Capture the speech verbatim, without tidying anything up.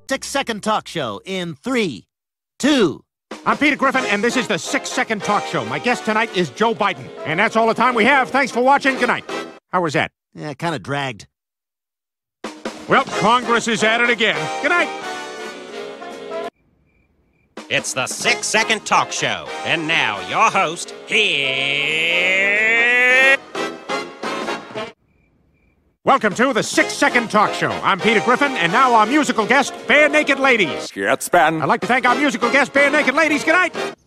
six-second talk show in three, two. I'm Peter Griffin, and this is the six-second talk show. My guest tonight is Joe Biden. And that's all the time we have. Thanks for watching. Good night. How was that? Yeah, kind of dragged. Well, Congress is at it again. Good night. It's the six-second talk show. And now, your host, here... Welcome to the six-second talk show. I'm Peter Griffin, and now our musical guest, Bare Naked Ladies. Get Span. I'd like to thank our musical guest, Bare Naked Ladies. Good night.